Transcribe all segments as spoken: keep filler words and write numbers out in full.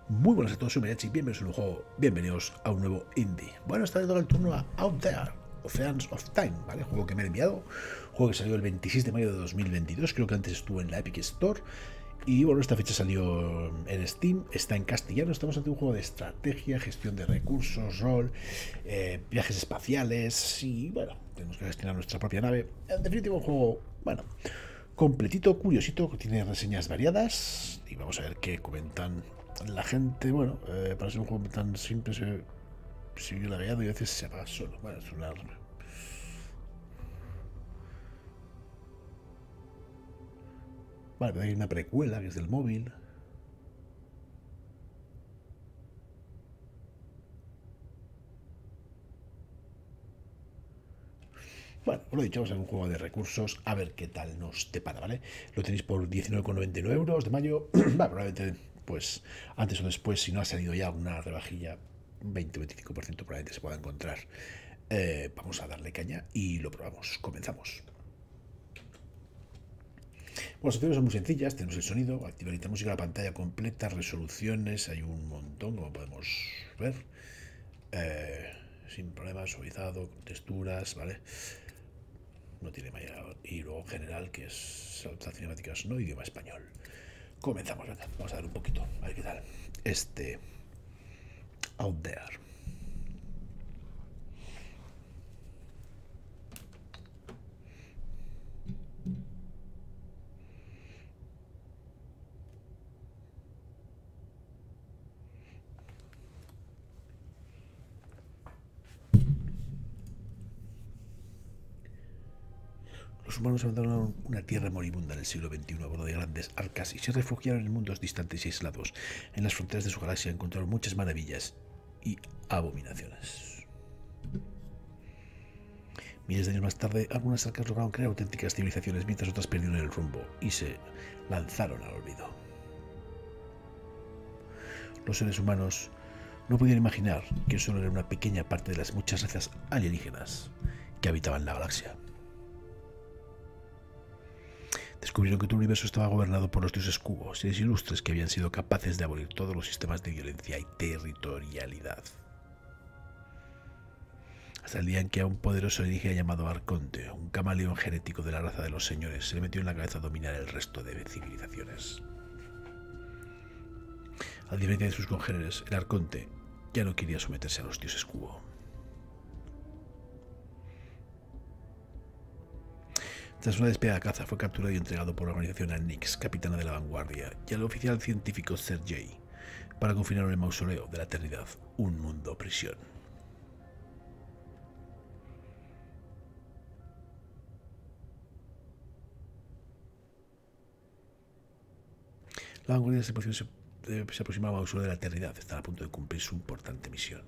Muy buenas a todos, soy Mariachi, bienvenidos a un juego, bienvenidos a un nuevo indie. Bueno, está dando el turno a Out There, Oceans of Time, ¿vale? Juego que me ha enviado, juego que salió el veintiséis de mayo de dos mil veintidós, creo que antes estuvo en la Epic Store. Y bueno, esta fecha salió en Steam, está en castellano, estamos ante un juego de estrategia, gestión de recursos, rol, eh, viajes espaciales y bueno, tenemos que gestionar nuestra propia nave. En definitiva, un juego, bueno, completito, curiosito, que tiene reseñas variadas y vamos a ver qué comentan la gente. Bueno, eh, para ser un juego tan simple se sigue lagueado y a veces se apaga solo. Bueno, es una... Vale, pero hay una precuela que es del móvil. Bueno, os lo he dicho, vamos a ver un juego de recursos, a ver qué tal nos depara, ¿vale? Lo tenéis por diecinueve con noventa y nueve euros de mayo. Va, probablemente, pues, antes o después, si no ha salido ya una rebajilla, veinte o veinticinco por ciento probablemente se pueda encontrar. Eh, vamos a darle caña y lo probamos. Comenzamos. Bueno, las opciones son muy sencillas, tenemos el sonido, activar la música, la pantalla completa, resoluciones, hay un montón, como podemos ver. Eh, sin problemas, suavizado, texturas, ¿vale? No tiene mayor. Y luego general, que es las cinemáticas, no idioma español. Comenzamos, ¿verdad? Vamos a ver un poquito, a ver qué tal. Este Out There. Los humanos abandonaron una tierra moribunda en el siglo veintiuno a bordo de grandes arcas y se refugiaron en mundos distantes y aislados. En las fronteras de su galaxia encontraron muchas maravillas y abominaciones. Miles de años más tarde, algunas arcas lograron crear auténticas civilizaciones mientras otras perdieron el rumbo y se lanzaron al olvido. Los seres humanos no podían imaginar que solo era una pequeña parte de las muchas razas alienígenas que habitaban la galaxia. Descubrieron que todo el universo estaba gobernado por los dioses Kubo, seres ilustres que habían sido capaces de abolir todos los sistemas de violencia y territorialidad. Hasta el día en que a un poderoso alienígena llamado Arconte, un camaleón genético de la raza de los señores, se le metió en la cabeza dominar el resto de civilizaciones. A diferencia de sus congéneres, el Arconte ya no quería someterse a los dioses Kubo. Tras una despedida de caza, fue capturado y entregado por la organización a Nix, capitana de la vanguardia, y al oficial científico Sergei, para confinarlo en el mausoleo de la eternidad, un mundo prisión. La vanguardia se aproxima al mausoleo de la eternidad, están a punto de cumplir su importante misión.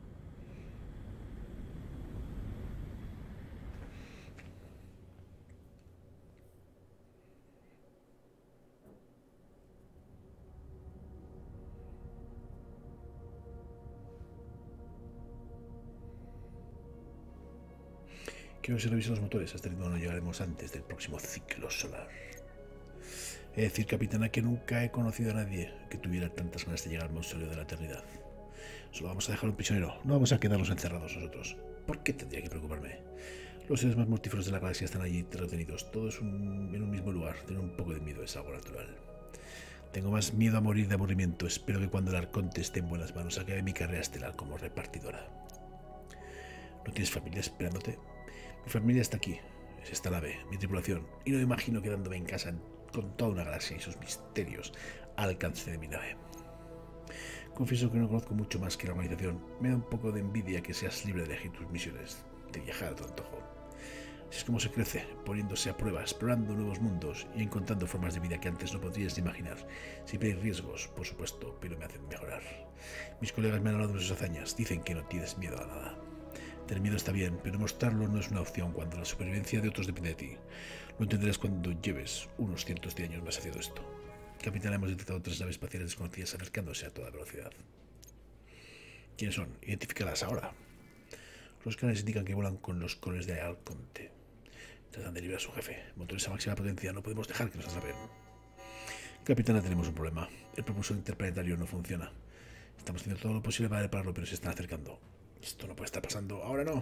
Quiero que se revisen los motores, a este ritmo no llegaremos antes del próximo ciclo solar. Es decir, capitana, que nunca he conocido a nadie que tuviera tantas ganas de llegar al mausoleo de la eternidad. Solo vamos a dejar un prisionero, no vamos a quedarnos encerrados nosotros. ¿Por qué tendría que preocuparme? Los seres más mortíferos de la galaxia están allí retenidos, todos un, en un mismo lugar. Tener un poco de miedo es algo natural. Tengo más miedo a morir de aburrimiento. Espero que cuando el Arconte esté en buenas manos acabe mi carrera estelar como repartidora. ¿No tienes familia esperándote? Mi familia está aquí, es esta nave, mi tripulación, y no me imagino quedándome en casa con toda una galaxia y sus misterios al alcance de mi nave. Confieso que no conozco mucho más que la organización. Me da un poco de envidia que seas libre de elegir tus misiones, de viajar a tu antojo. Así es como se crece, poniéndose a prueba, explorando nuevos mundos y encontrando formas de vida que antes no podrías imaginar. Siempre hay riesgos, por supuesto, pero me hacen mejorar. Mis colegas me han hablado de sus hazañas, dicen que no tienes miedo a nada. Tener miedo está bien, pero mostrarlo no es una opción cuando la supervivencia de otros depende de ti. Lo entenderás cuando lleves unos cientos de años más haciendo esto. Capitán, hemos detectado tres naves espaciales desconocidas acercándose a toda velocidad. ¿Quiénes son? Identifícalas ahora. Los canales indican que vuelan con los colores de Arconte. Tratan de liberar a su jefe. Motores a máxima potencia, no podemos dejar que nos atrapen. Capitana, tenemos un problema. El propulsor interplanetario no funciona. Estamos haciendo todo lo posible para repararlo, pero se están acercando. Esto no puede estar pasando. Ahora no.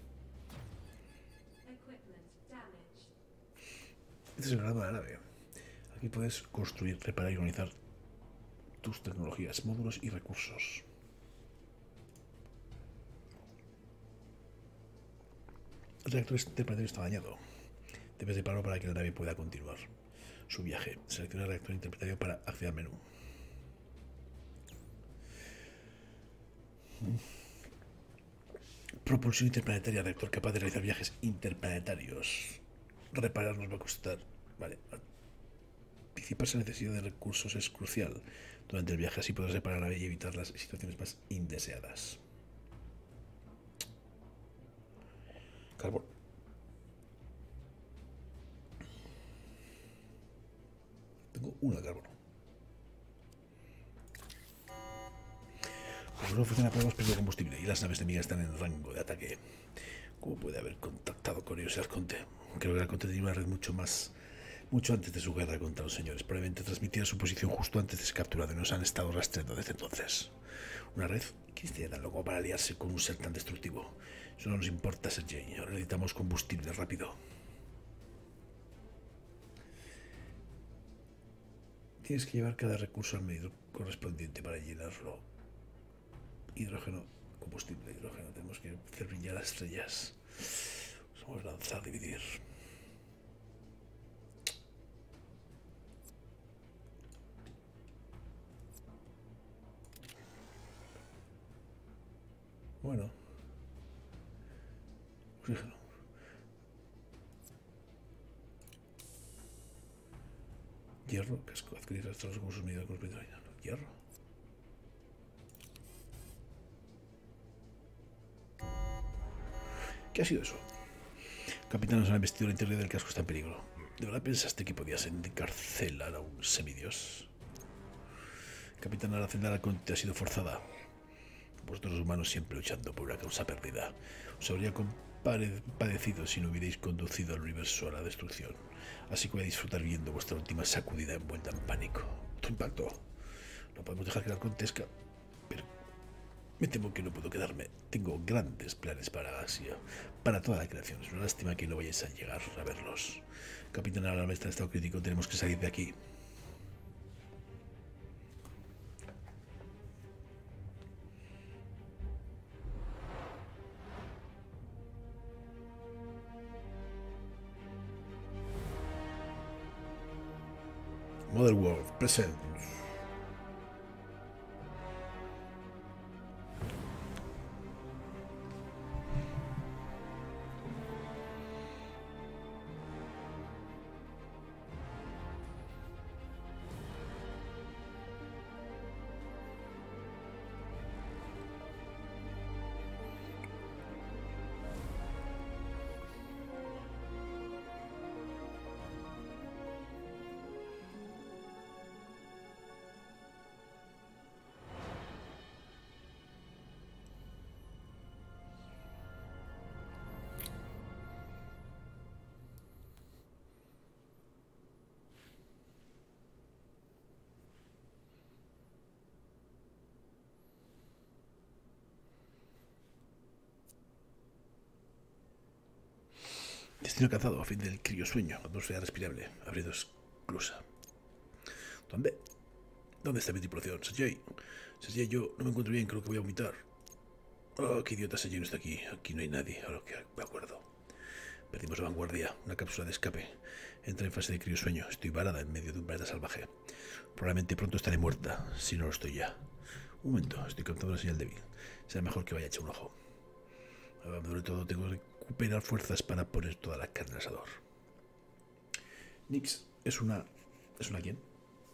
Este es el grado de la nave. Aquí puedes construir, reparar y organizar tus tecnologías, módulos y recursos. El reactor interplanetario está dañado. Debes repararlo para que la nave pueda continuar su viaje. Selecciona el reactor interplanetario para acceder al menú. Propulsión interplanetaria, reactor capaz de realizar viajes interplanetarios. Reparar nos va a costar. Vale. Anticiparse a la necesidad de recursos es crucial durante el viaje, así podrás reparar la nave y evitar las situaciones más indeseadas. Carbón. Tengo uno de carbono. Como no funciona, podemos perder combustible y las naves enemigas están en rango de ataque. ¿Cómo puede haber contactado con ellos el Arconte? Creo que el Arconte tenía una red mucho más... mucho antes de su guerra contra los señores. Probablemente transmitía su posición justo antes de ser capturado y nos han estado rastreando desde entonces. Una red que estaría tan loco para aliarse con un ser tan destructivo. Eso no nos importa, Sergei. Ahora necesitamos combustible rápido. Tienes que llevar cada recurso al medio correspondiente para llenarlo. Hidrógeno, combustible, hidrógeno. Tenemos que hacer brillar las estrellas. Vamos a lanzar, dividir. Bueno. Oxígeno. Hierro, casco, adquirir rastros como sus medidas con petróleo. Hierro. ¿Qué ha sido eso? Capitán, nos han vestido la interior del casco está en peligro. ¿De verdad pensaste que podías encarcelar a un semidios? Capitán, la celda ha sido forzada. Vosotros los humanos siempre luchando por una causa perdida. Os habría padecido si no hubierais conducido al universo a la destrucción. Así que voy a disfrutar viendo vuestra última sacudida envuelta en pánico. Tu impacto. No podemos dejar que la acontezca. Pero me temo que no puedo quedarme. Tengo grandes planes para Asia. Para toda la creación. Es una lástima que no vayáis a llegar a verlos. Capitán, ahora está en estado crítico. Tenemos que salir de aquí. Mother World present. Destino alcanzado a fin del criosueño. Atmósfera respirable. Abriendo esclusa. ¿Dónde? ¿Dónde está mi tripulación? Sergei. Sergei, yo no me encuentro bien. Creo que voy a vomitar. Oh, qué idiota, Sergei no está aquí. Aquí no hay nadie. Ahora que me acuerdo. Perdimos la vanguardia. Una cápsula de escape. Entra en fase de criosueño. Estoy varada en medio de un planeta salvaje. Probablemente pronto estaré muerta. Si no lo estoy ya. Un momento. Estoy captando una señal débil. Será mejor que vaya a echar un ojo. Sobre todo tengo que recuperar fuerzas para poner toda la carne al asador. Nix es una... ¿Es una quién?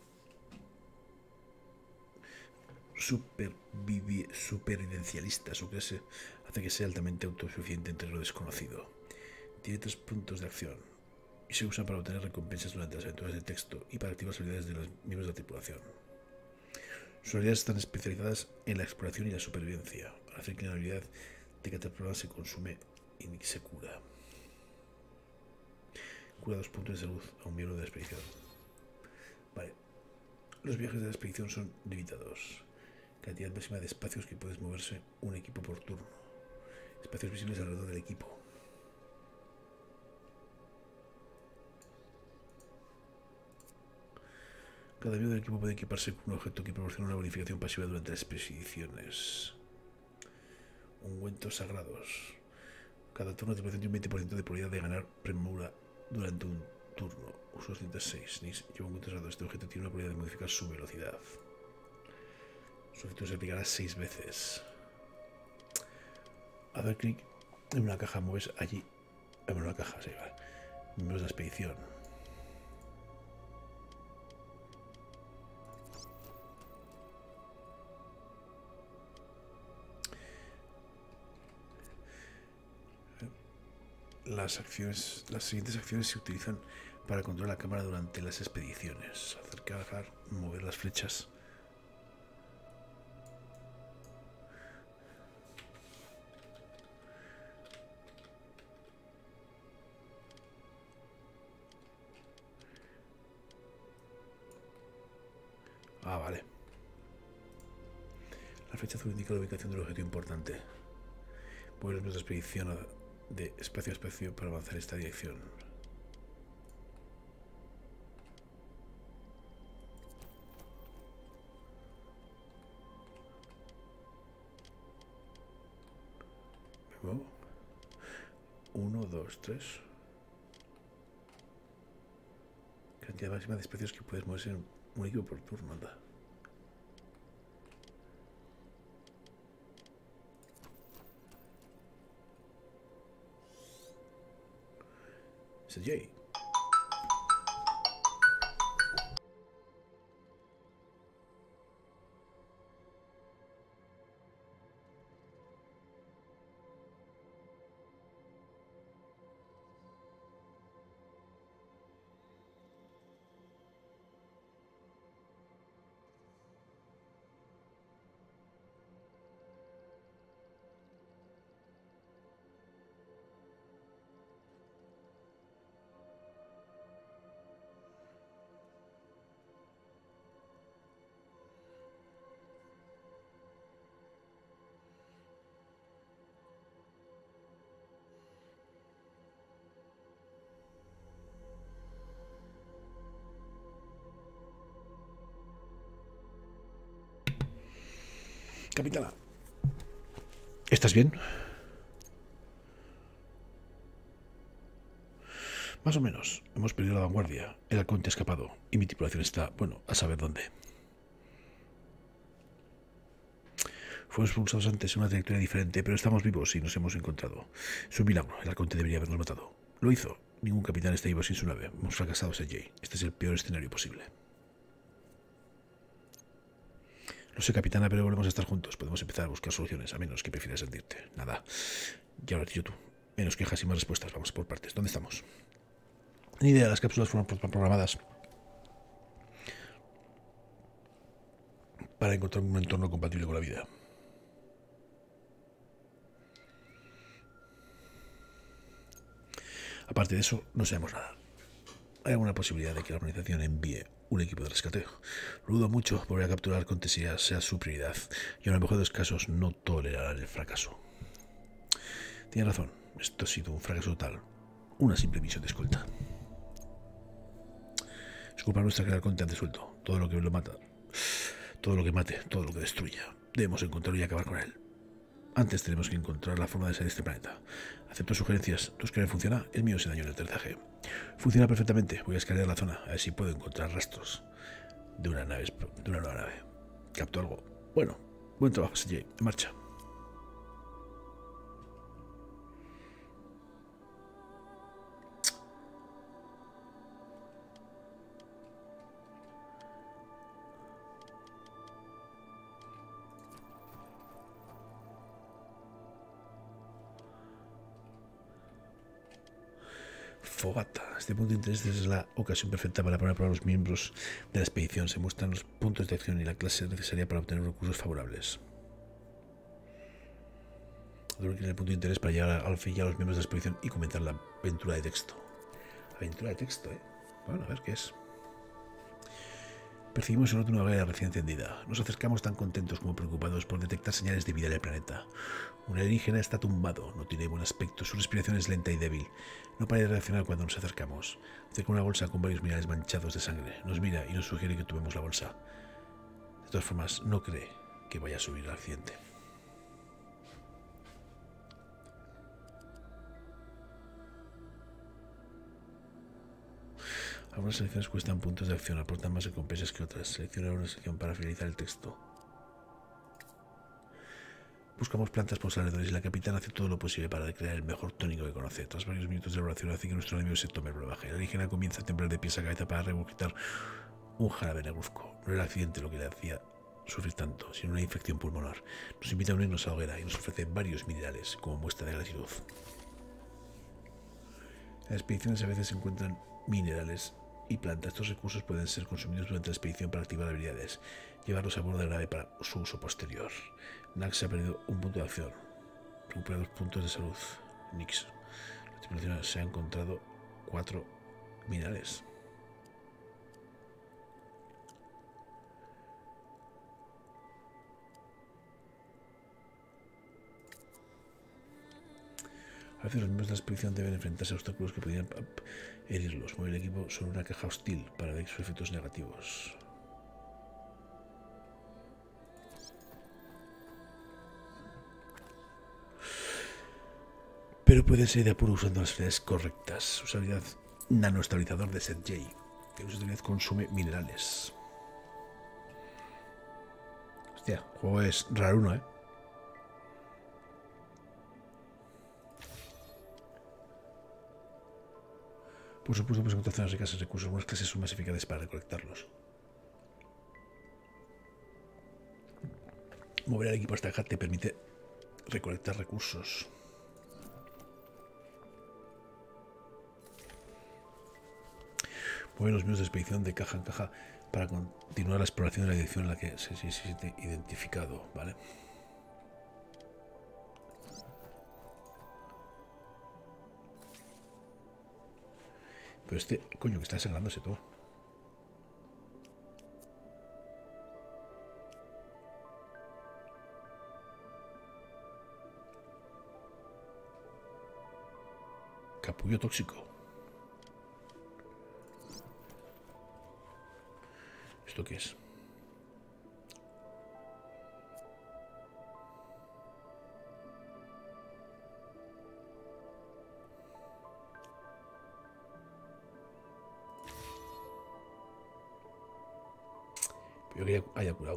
Supervivi... Supervivencialista. Su clase hace que sea altamente autosuficiente entre lo desconocido. Tiene tres puntos de acción y se usa para obtener recompensas durante las aventuras de texto y para activar las habilidades de los miembros de la tripulación. Sus habilidades están especializadas en la exploración y la supervivencia. Al hacer que la habilidad de cada programa se consume y Nix se cura. Cura dos puntos de salud a un miembro de la expedición. Vale. Los viajes de la expedición son limitados. Cantidad máxima de espacios que puedes moverse un equipo por turno. Espacios visibles alrededor del equipo. Cada miembro del equipo puede equiparse con un objeto que proporciona una bonificación pasiva durante las expediciones. Ungüentos sagrados. Cada turno te presenta un veinte por ciento de probabilidad de ganar premura durante un turno. Uso ciento seis. Lleva ungüentos sagrados. Este objeto tiene una probabilidad de modificar su velocidad. Su efecto se aplicará seis veces. A dar clic en una caja, mueves allí. En una caja, se va. Miembros de la expedición. Las acciones, las siguientes acciones se utilizan para controlar la cámara durante las expediciones. Acercar, mover las flechas. Ah, vale. La flecha azul indica la ubicación del objetivo importante. Mueve los medios de expedición de espacio a espacio para avanzar en esta dirección. Me muevo. Uno, dos, tres. Cantidad máxima de espacios que puedes moverse en un equipo por turno, anda. S J. Capitana, ¿estás bien? Más o menos. Hemos perdido la vanguardia. El halcón te ha escapado y mi tripulación está, bueno, a saber dónde. Fuimos expulsados antes en una trayectoria diferente, pero estamos vivos y nos hemos encontrado. Es un milagro. El halcón te debería habernos matado. Lo hizo. Ningún capitán está vivo sin su nave. Hemos fracasado, S J. Este es el peor escenario posible. Lo sé, capitana, pero volvemos a estar juntos. Podemos empezar a buscar soluciones, a menos que prefieras sentirte. Nada. Ya lo has dicho tú. Menos quejas y más respuestas. Vamos por partes. ¿Dónde estamos? Ni idea. Las cápsulas fueron programadas para encontrar un entorno compatible con la vida. Aparte de eso, no sabemos nada. ¿Hay alguna posibilidad de que la organización envíe un equipo de rescate? Lo dudo mucho, volver a capturar cortesía sea su prioridad, y en el mejor de los casos no tolerarán el fracaso. Tienes razón, esto ha sido un fracaso total, una simple misión de escolta. Es culpa nuestra que el halcón te ande suelto, todo lo que lo mata, todo lo que mate, todo lo que destruya. Debemos encontrarlo y acabar con él. Antes tenemos que encontrar la forma de salir de este planeta. Acepto sugerencias. ¿Tu escáner funciona? El mío se dañó en el aterrizaje. Funciona perfectamente. Voy a escanear la zona, a ver si puedo encontrar rastros de una nave, de una nueva nave. ¿Capto algo? Bueno, buen trabajo, S J. En marcha. Fogata. Este punto de interés es la ocasión perfecta para poner a prueba a los miembros de la expedición. Se muestran los puntos de acción y la clase necesaria para obtener recursos favorables. Creo que el punto de interés para llegar al fin ya a los miembros de la expedición y comenzar la aventura de texto. Aventura de texto, ¿eh? Bueno, a ver qué es. Percibimos el otro una hoguera recién encendida. Nos acercamos tan contentos como preocupados por detectar señales de vida en el planeta. Un alienígena está tumbado, no tiene buen aspecto, su respiración es lenta y débil. No parece reaccionar cuando nos acercamos. Acerca una bolsa con varios minerales manchados de sangre. Nos mira y nos sugiere que tomemos la bolsa. De todas formas, no cree que vaya a subir al accidente. Algunas selecciones cuestan puntos de acción, aportan más recompensas que otras. Selecciona una sección para finalizar el texto. Buscamos plantas por los alrededores y la capitana hace todo lo posible para recrear el mejor tónico que conoce. Tras varios minutos de oración hace que nuestro enemigo se tome el brebaje. La alienígena comienza a temblar de pies a cabeza para regurgitar un jarabe negruzco. No era el accidente lo que le hacía sufrir tanto, sino una infección pulmonar. Nos invita a unirnos a la hoguera y nos ofrece varios minerales como muestra de gratitud. En las expediciones a veces se encuentran minerales y plantas. Estos recursos pueden ser consumidos durante la expedición para activar habilidades, llevarlos a bordo de la nave para su uso posterior. Nax ha perdido un punto de acción. Recupera dos puntos de salud. Nix. La tripulación se ha encontrado cuatro minerales. A veces los miembros de la expedición deben enfrentarse a obstáculos que podrían herirlos. Mover el equipo sobre una caja hostil para ver sus efectos negativos. Pero pueden ser de apuro usando las habilidades correctas. Usabilidad nanoestabilizador de Set J. Que su habilidad consume minerales. Hostia, el juego es raro uno, ¿eh? Por supuesto, pues encontrar zonas ricas en recursos. Algunas clases son más eficaces para recolectarlos. Mover al equipo hasta acá te permite recolectar recursos. Mover los medios de expedición de caja en caja para continuar la exploración de la dirección en la que se siente identificado, ¿vale? Pero este, coño, que está sangrándose todo. Capullo tóxico. ¿Esto qué es? Yo que haya curado.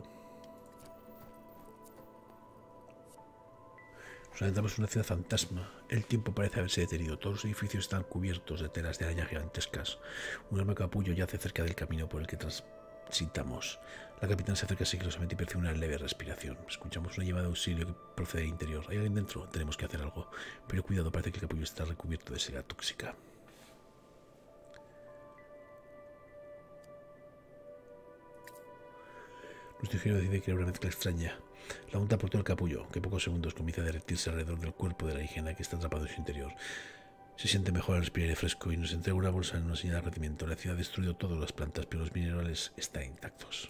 Nos adentramos en una ciudad fantasma. El tiempo parece haberse detenido. Todos los edificios están cubiertos de telas de araña gigantescas. Un enorme capullo yace cerca del camino por el que transitamos. La capitana se acerca sigilosamente y percibe una leve respiración. Escuchamos una llamada de auxilio que procede del interior. ¿Hay alguien dentro? Tenemos que hacer algo. Pero cuidado, parece que el capullo está recubierto de seda tóxica. Nuestro ingeniero decide crear una mezcla extraña. La unta por todo el capullo, que en pocos segundos comienza a derretirse alrededor del cuerpo de la higiene que está atrapado en su interior. Se siente mejor al respirar aire fresco y nos entrega una bolsa en una señal de agradecimiento. La ciudad ha destruido todas las plantas, pero los minerales están intactos.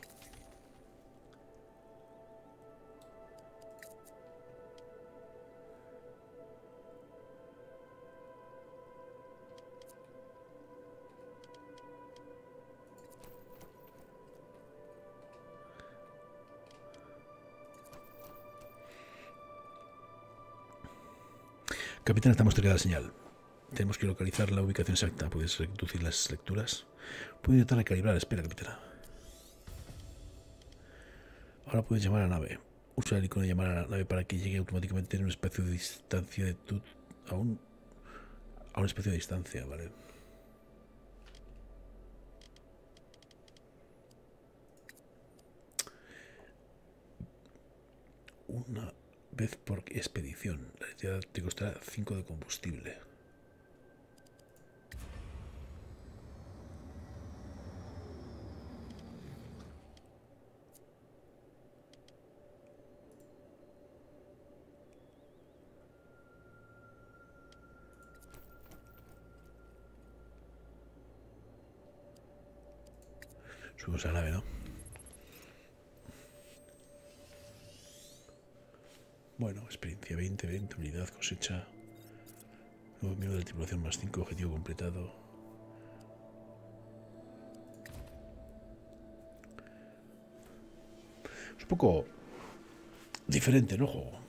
Capitán, estamos cerca de la señal. Tenemos que localizar la ubicación exacta. ¿Puedes reducir las lecturas? Puedo intentar recalibrar. Espera, capitana. Ahora puedes llamar a la nave. Usa el icono de llamar a la nave para que llegue automáticamente en un espacio de distancia de tu... a un... a un espacio de distancia, ¿vale? Una vez por expedición. La electricidad te costará cinco de combustible. Subimos a la nave, ¿no? Bueno, experiencia veinte, veinte, unidad, cosecha. Nuevo miembro de la tripulación más cinco, objetivo completado. Es un poco diferente, ¿no? El juego.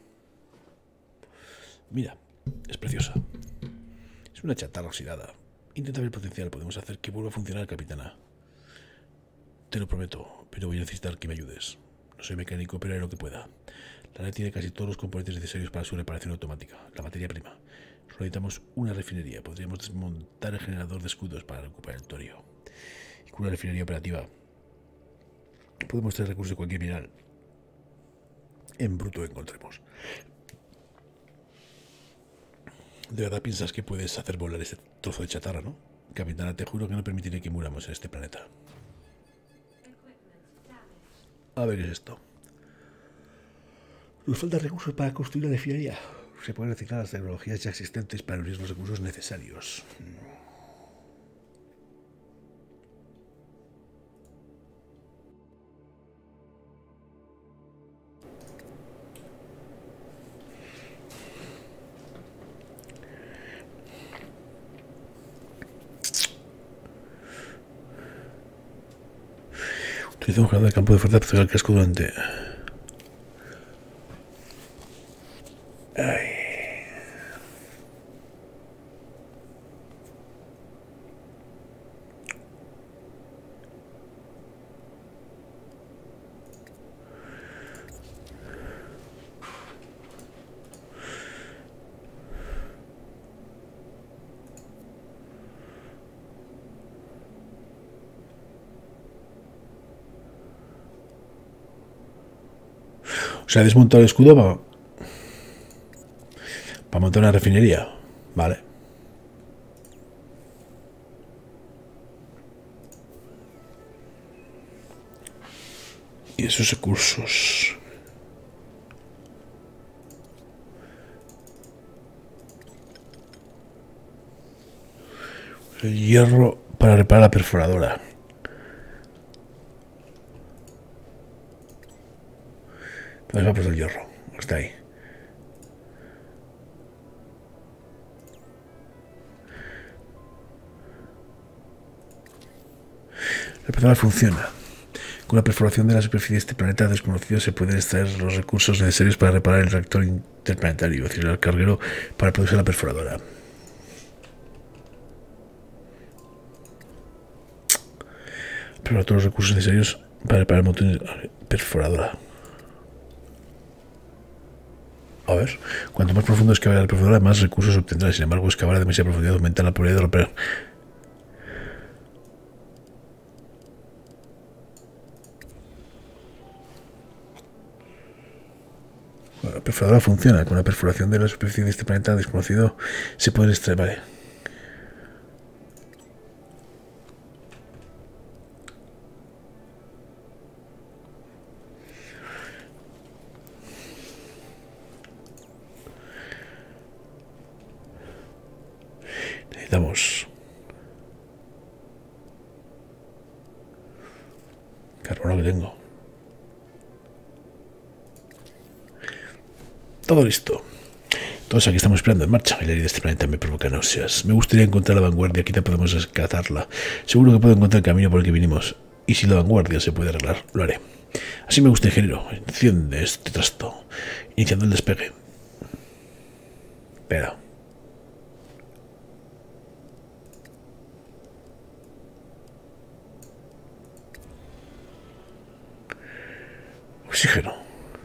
Mira, es preciosa. Es una chatarra oxidada. Intenta ver el potencial. Podemos hacer que vuelva a funcionar, capitana. Te lo prometo, pero voy a necesitar que me ayudes. No soy mecánico, pero haré lo que pueda. La nave tiene casi todos los componentes necesarios para su reparación automática. La materia prima. Solo necesitamos una refinería. Podríamos desmontar el generador de escudos para recuperar el torio. Y con una refinería operativa podemos traer recursos de cualquier mineral en bruto que encontremos. ¿De verdad piensas que puedes hacer volar este trozo de chatarra, no? Capitana, te juro que no permitiré que muramos en este planeta. A ver, ¿qué es esto? Nos faltan recursos para construir la refinería. Se pueden reciclar las tecnologías ya existentes para unir los recursos necesarios. Utilizamos un campo de fuerza para pegar el casco durante... Ay. O sea, desmontado el escudo para, para montar una refinería. Vale. Y esos recursos. El hierro para reparar la perforadora. ¿Dónde va por el hierro? Está ahí. La perforadora funciona. Con la perforación de la superficie de este planeta desconocido se pueden extraer los recursos necesarios para reparar el reactor interplanetario, es decir, el carguero para producir la perforadora. Pero todos los recursos necesarios para reparar el motor perforadora. A ver, cuanto más profundo excave la perforadora, más recursos obtendrá. Sin embargo, excavar a demasiada profundidad aumenta la probabilidad de romper. La perforadora funciona. Con la perforación de la superficie de este planeta desconocido se puede extraer. Vale. Necesitamos carbono que tengo. Todo listo. Todos aquí estamos esperando en marcha. El aire de este planeta me provoca náuseas. Me gustaría encontrar la vanguardia. Quizá podemos rescatarla. Seguro que puedo encontrar el camino por el que vinimos. Y si la vanguardia se puede arreglar, lo haré. Así me gusta, ingeniero. Enciende este trasto. Iniciando el despegue. Espera. Oxígeno.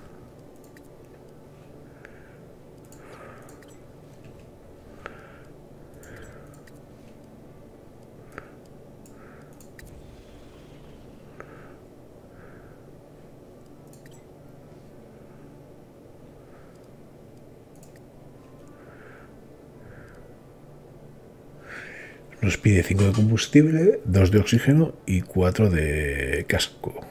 Nos pide cinco de combustible, dos de oxígeno y cuatro de casco.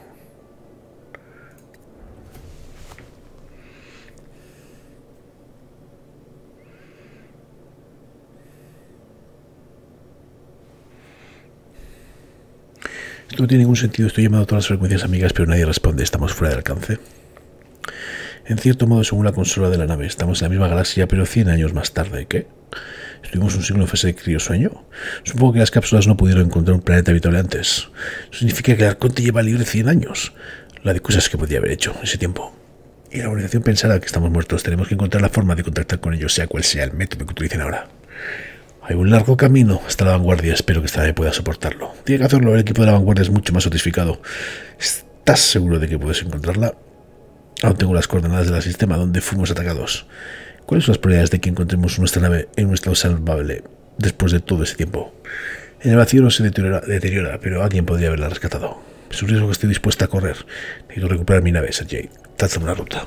Esto no tiene ningún sentido. Estoy llamando a todas las frecuencias amigas, pero nadie responde. Estamos fuera de alcance. En cierto modo, según la consola de la nave, estamos en la misma galaxia, pero cien años más tarde. ¿Qué? ¿Estuvimos un siglo en fase de criosueño? Supongo que las cápsulas no pudieron encontrar un planeta habitable antes. Eso significa que el Arconte lleva libre cien años. La de cosas que podría haber hecho en ese tiempo. Y la organización pensará que estamos muertos. Tenemos que encontrar la forma de contactar con ellos, sea cual sea el método que utilicen ahora. Hay un largo camino hasta la vanguardia. Espero que esta nave pueda soportarlo. Tiene que hacerlo. El equipo de la vanguardia es mucho más satisficado. ¿Estás seguro de que puedes encontrarla? Aún tengo las coordenadas del sistema donde fuimos atacados. ¿Cuáles son las probabilidades de que encontremos nuestra nave en un estado salvable después de todo ese tiempo? En el vacío no se deteriora, deteriora, pero alguien podría haberla rescatado. Es un riesgo que estoy dispuesta a correr. Necesito recuperar mi nave, Sergei. Traza una ruta.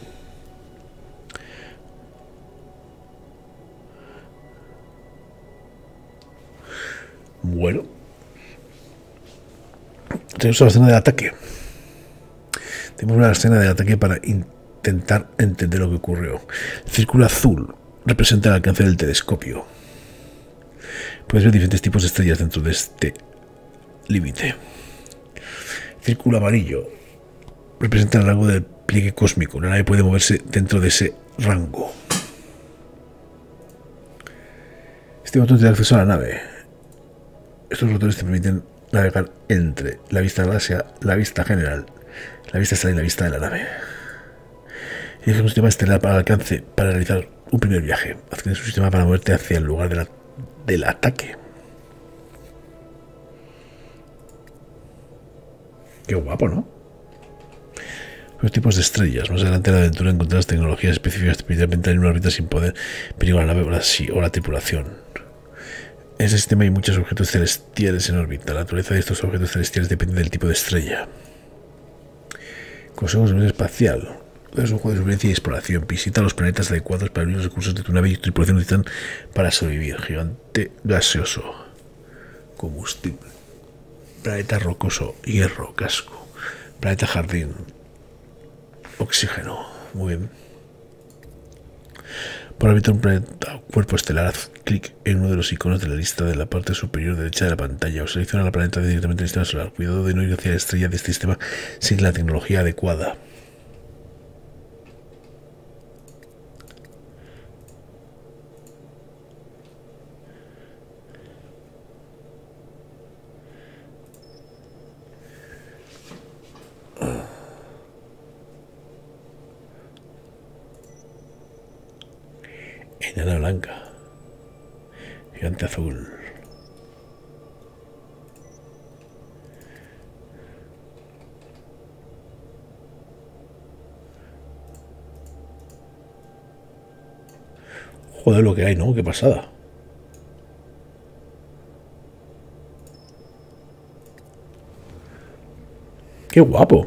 Bueno. Tenemos la escena del ataque. Tenemos una escena del ataque para intentar entender lo que ocurrió. El círculo azul representa el alcance del telescopio. Puedes ver diferentes tipos de estrellas dentro de este límite. El círculo amarillo representa el rango del pliegue cósmico. La nave puede moverse dentro de ese rango. Este botón te da acceso a la nave. Estos botones te permiten navegar entre la vista galaxia, la vista general, la vista estelar y la vista de la nave. Elige un sistema estelar para el alcance para realizar un primer viaje. Adquieres un sistema para moverte hacia el lugar de la, del ataque. Qué guapo, ¿no? Los tipos de estrellas. Más adelante en la aventura encontrarás tecnologías específicas que permiten entrar en una órbita sin poder peligrar la nave o la, o la tripulación. En ese sistema hay muchos objetos celestiales en órbita. La naturaleza de estos objetos celestiales depende del tipo de estrella. Consejo de supervivencia espacial. Es un juego de supervivencia y exploración. Visita los planetas adecuados para abrir los recursos de tu nave y tu tripulación necesitan para sobrevivir. Gigante gaseoso. Combustible. Planeta rocoso. Hierro. Casco. Planeta jardín. Oxígeno. Muy bien. Para habitar un planeta cuerpo estelar, haz clic en uno de los iconos de la lista de la parte superior derecha de la pantalla o selecciona la planeta directamente del sistema solar. Cuidado de no ir hacia la estrella de este sistema sin la tecnología adecuada. Enana blanca. Gigante azul. Joder, lo que hay, ¿no? Qué pasada. Qué guapo.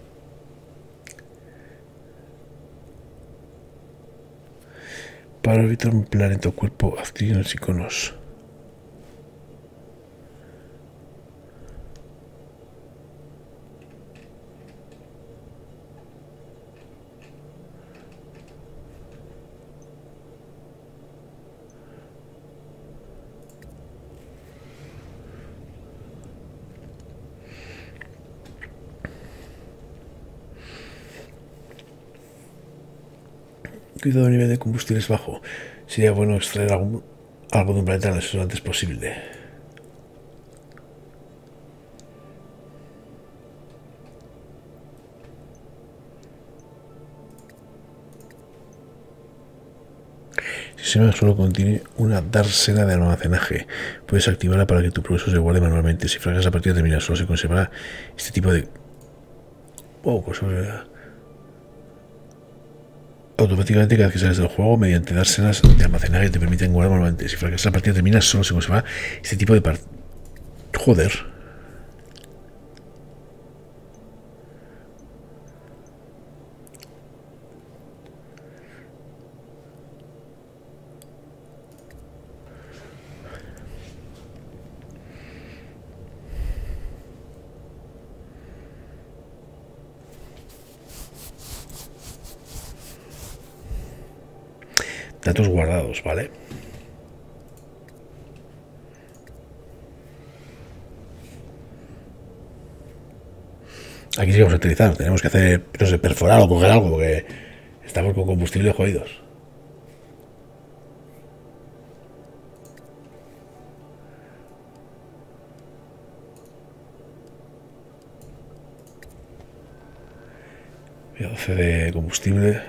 Para orbitar un planeta o cuerpo, haz clic en los iconos. Cuidado, el nivel de combustible es bajo. Sería bueno extraer algún, algo de un planeta lo antes posible. El sistema solo contiene una dársena de almacenaje. Puedes activarla para que tu progreso se guarde manualmente. Si fracasas la partida terminada, solo se conservará este tipo de... Oh, pues... automáticamente cada vez que sales del juego mediante dársenas de almacenaje que te permiten guardar manualmente. Si fracasas la partida termina, solo se conserva este tipo de part... Joder. Datos guardados, ¿vale? Aquí sí vamos a utilizar. Tenemos que hacer, no sé, perforar o coger algo, porque Estamos con combustible jodidos. doce de combustible.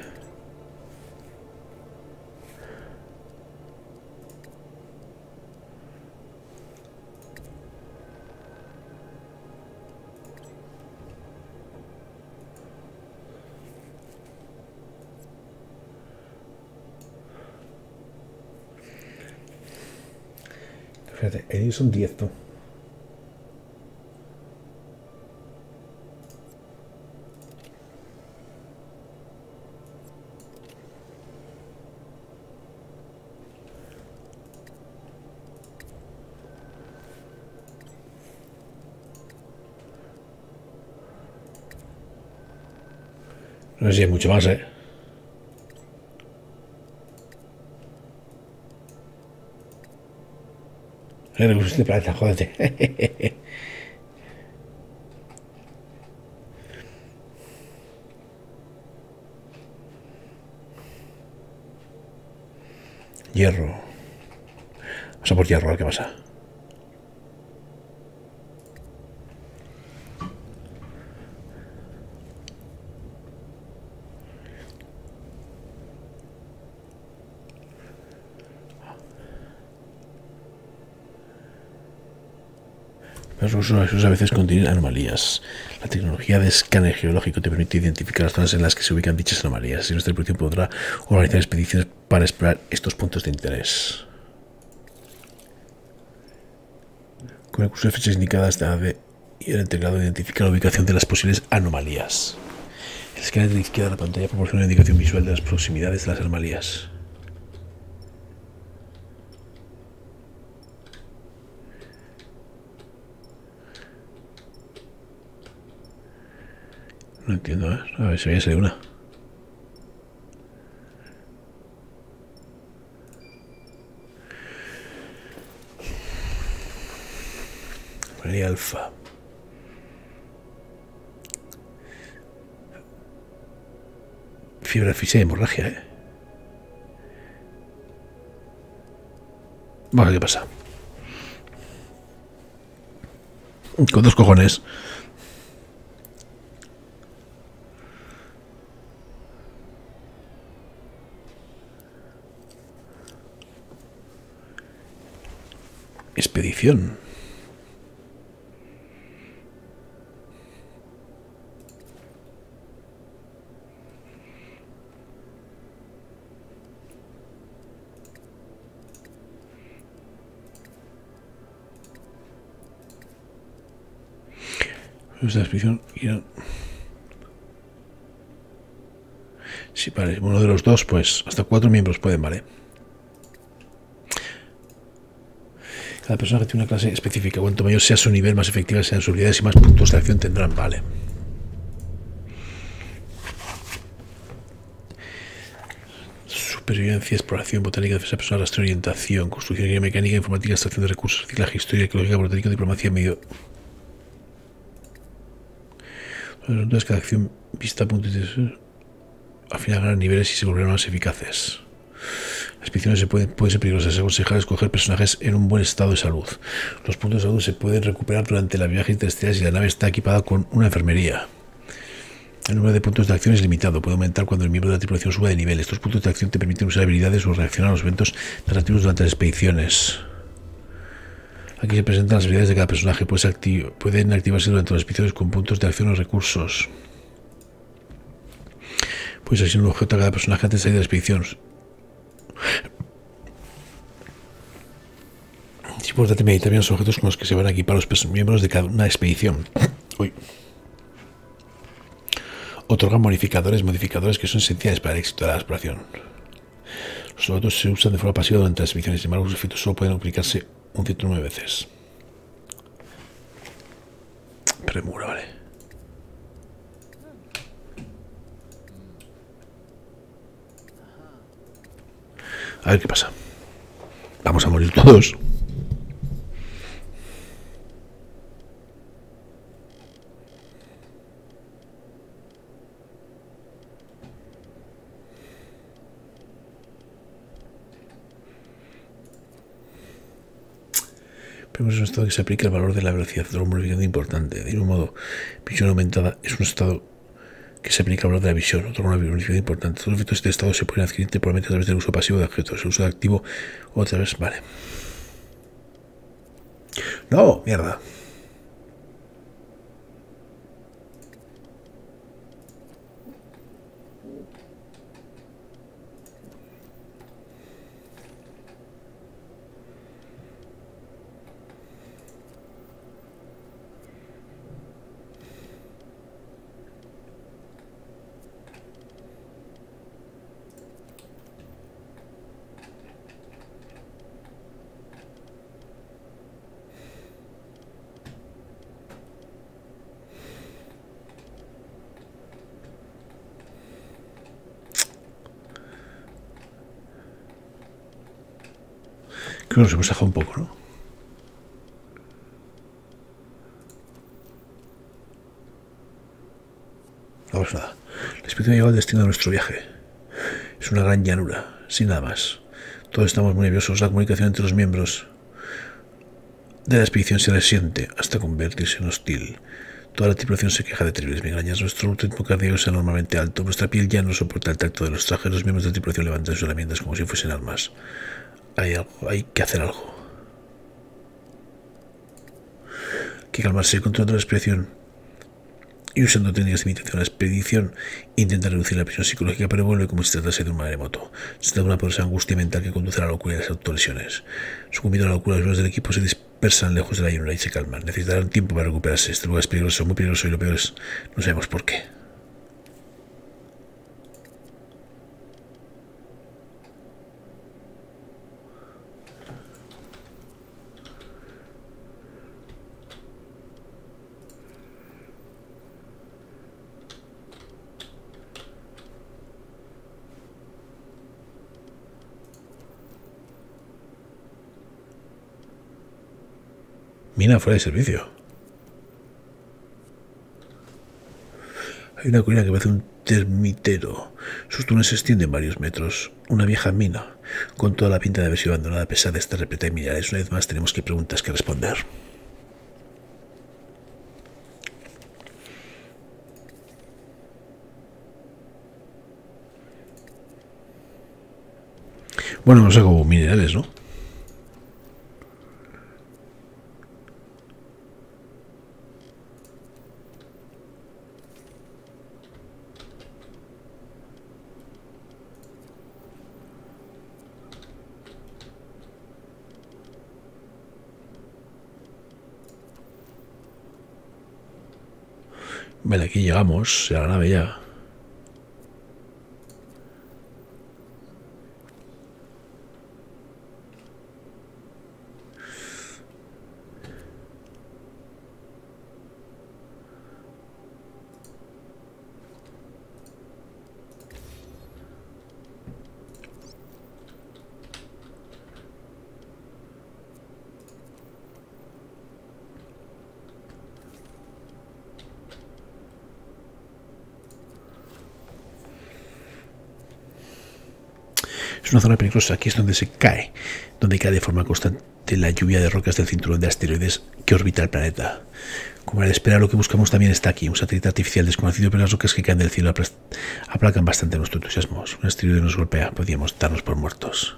Fíjate, ellos son diez, ¿no? No sé si hay mucho más, ¿eh? El recursos de plata, jódete. Hierro. Vamos a por hierro, a ver qué pasa. Los usuarios a veces contienen anomalías. La tecnología de escáner geológico te permite identificar las zonas en las que se ubican dichas anomalías. Y nuestra tripulación podrá organizar expediciones para explorar estos puntos de interés. Con el curso de fechas indicadas de y el teclado identifica la ubicación de las posibles anomalías. El escáner de la izquierda de la pantalla proporciona una indicación visual de las proximidades de las anomalías. No entiendo, ¿eh? A ver si voy a salir una. María Alfa. Fiebre asfixia y hemorragia, ¿eh? Vamos a ver qué pasa. Con dos cojones. Expedición. Esta expedición irán... Si vale, uno de los dos, pues hasta cuatro miembros pueden, vale. Cada personaje tiene una clase específica. Cuanto mayor sea su nivel, más efectivas sean sus habilidades y más puntos de acción tendrán, vale. Supervivencia, exploración, botánica, defensa personal, rastreo, orientación, construcción, mecánica, informática, extracción de recursos, reciclaje, historia, ecológica, botánica, diplomacia, medio. Entonces, cada acción vista a puntos de... al final ganan niveles y se volverán más eficaces. Las expediciones se pueden, pueden ser peligrosas. Es aconsejable escoger personajes en un buen estado de salud. Los puntos de salud se pueden recuperar durante la viaje interestelar si la nave está equipada con una enfermería. El número de puntos de acción es limitado. Puede aumentar cuando el miembro de la tripulación suba de nivel. Estos puntos de acción te permiten usar habilidades o reaccionar a los eventos narrativos durante las expediciones. Aquí se presentan las habilidades de cada personaje. Puedes activ pueden activarse durante las expediciones con puntos de acción o recursos. Puedes asignar un objeto a cada personaje antes de salir de la expedición. Es importante meditar bien los objetos con los que se van a equipar los miembros de cada una expedición. Uy. Otorgan modificadores, modificadores que son esenciales para el éxito de la exploración. Los objetos se usan de forma pasiva durante las expediciones, sin embargo, los efectos solo pueden aplicarse un cierto número de veces. Premura, vale. A ver qué pasa. Vamos a morir todos. Pero es un estado que se aplica el valor de la velocidad de la modificación importante. De un modo, visión aumentada es un estado que se aplica al valor de la visión, otra una modificación importante. Todos los efectos de este estado se pueden adquirir temporalmente a través del uso pasivo de objetos. El uso de activo otra vez, vale. No, mierda. Creo que nos hemos dejado un poco, ¿no? No pasa nada. La expedición ha llegado al destino de nuestro viaje. Es una gran llanura, sin nada más. Todos estamos muy nerviosos. La comunicación entre los miembros de la expedición se resiente hasta convertirse en hostil. Toda la tripulación se queja de terribles migrañas. Nuestro ritmo cardíaco es anormalmente alto. Nuestra piel ya no soporta el tacto de los trajes. Los miembros de la tripulación levantan sus herramientas como si fuesen armas. Hay algo, hay que hacer algo. Hay que calmarse, controlar la respiración y usando técnicas de imitación. La expedición intenta reducir la presión psicológica, pero vuelve como si tratase de un maremoto. Se trata de una poderosa angustia mental que conduce a la locura y las autolesiones. Sucumbido a la locura, los miembros del equipo se dispersan lejos de la llanura y se calman. Necesitarán tiempo para recuperarse. Este lugar es peligroso, muy peligroso, y lo peor es no sabemos por qué. Mina fuera de servicio. Hay una colina que parece un termitero. Sus túneles se extienden varios metros. Una vieja mina, con toda la pinta de haber sido abandonada a pesar de estar repleta de minerales. Una vez más tenemos que preguntas que responder. Bueno, no sé cómo minerales, ¿no? Vale, aquí llegamos a la nave ya. Es una zona peligrosa. Aquí es donde se cae, donde cae de forma constante la lluvia de rocas del cinturón de asteroides que orbita el planeta. Como era de esperar, lo que buscamos también está aquí, un satélite artificial desconocido, pero las rocas que caen del cielo aplacan bastante nuestro entusiasmo. Si un asteroide nos golpea, podríamos darnos por muertos.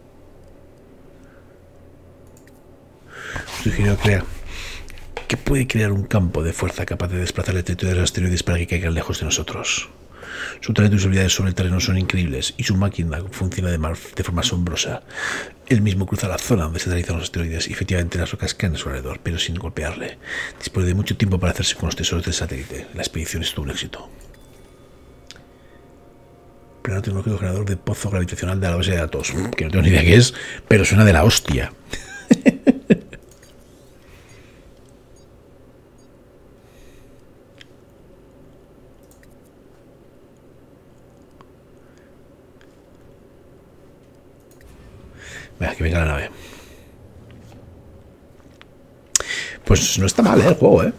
Nuestro ingeniero crea que puede crear un campo de fuerza capaz de desplazar el territorio de los asteroides para que caigan lejos de nosotros. Su talento y sus habilidades sobre el terreno son increíbles y su máquina funciona de, mal, de forma asombrosa. Él mismo cruza la zona donde se realizan los asteroides y efectivamente las rocas caen a su alrededor, pero sin golpearle. Dispone de mucho tiempo para hacerse con los tesoros del satélite. La expedición es todo un éxito. Plano tecnológico generador de pozo gravitacional de la base de datos. Que no tengo ni idea qué es, pero suena de la hostia. Venga, que venga la nave. Pues no está mal, ¿eh? El juego, ¿eh?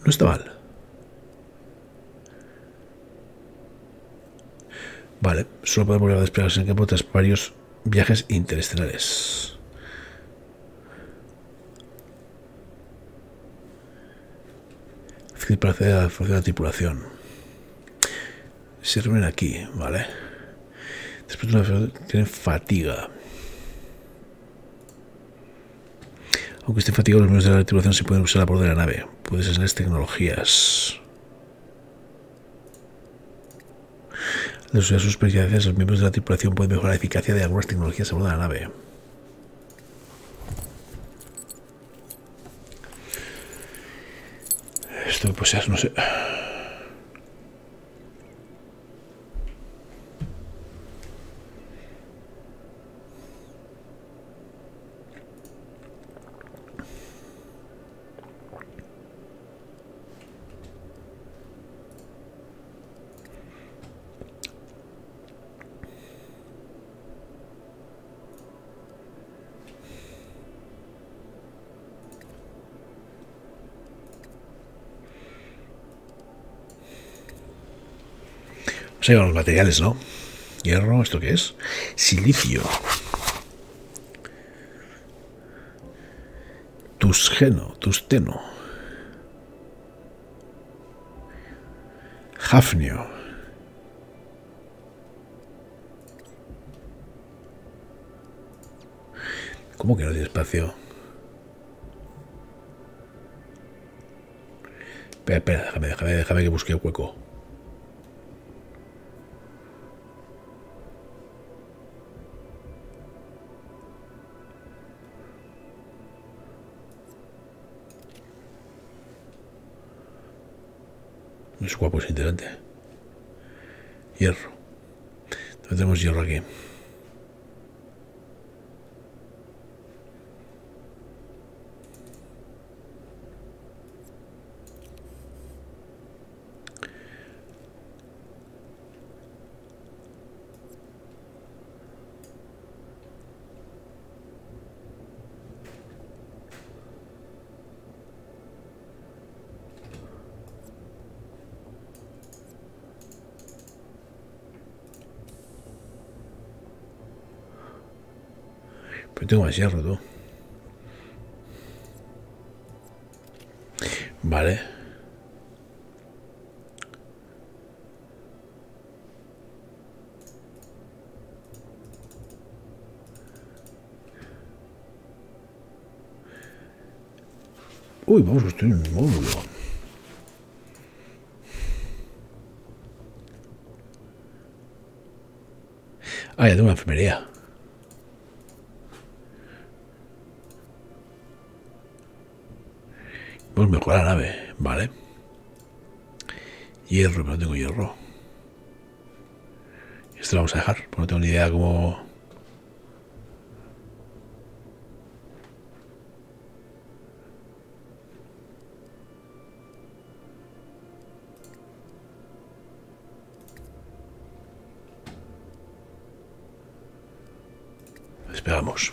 No está mal. Vale, solo podemos volver a desplegarse en el campo tras varios viajes interestelares. Para acceder a la fuerza de la tripulación. Se reúnen aquí, vale. Después de una tienen fatiga. Aunque estén fatigados, los miembros de la tripulación se pueden usar a bordo de la nave. Puedes enseñar tecnologías. Al usar sus experiencias, los miembros de la tripulación pueden mejorar la eficacia de algunas tecnologías a bordo de la nave. Esto pues ya no sé. Se llevan los materiales, ¿no? Hierro, ¿esto qué es? Silicio. Tusgeno, tusteno. Hafnio. ¿Cómo que no tiene espacio? Espera, espera, déjame, déjame, déjame que busque el hueco. Es guapo, es interesante. Hierro. ¿Dónde tenemos hierro aquí? Pero tengo más hierro, tú. Vale. Uy, vamos a construir un módulo. Ah, ya tengo una enfermería. Pues mejorar la nave, vale. Hierro, pero no tengo hierro. Esto lo vamos a dejar, porque no tengo ni idea cómo. Despegamos.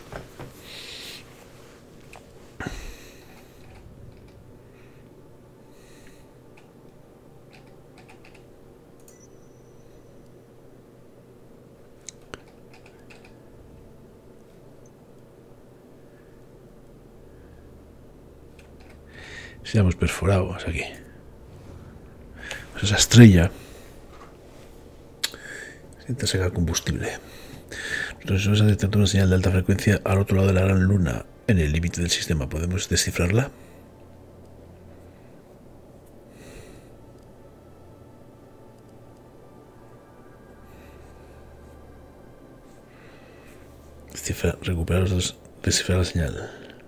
Seamos perforados aquí. Pues esa estrella intenta sacar combustible. Entonces han detectado una señal de alta frecuencia al otro lado de la gran luna, en el límite del sistema. ¿Podemos descifrarla? Descifra, recuperar los dos, descifrar la señal.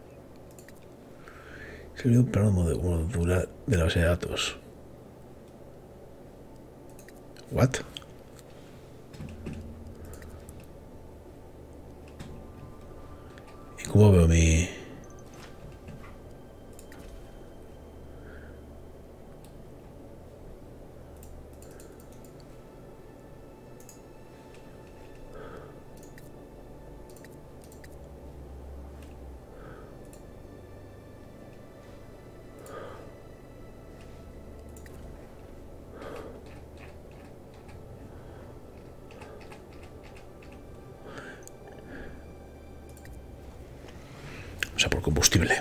Se abrió un plano modular de la base de datos. ¿What? ¿Y cómo veo mi...? a por combustible.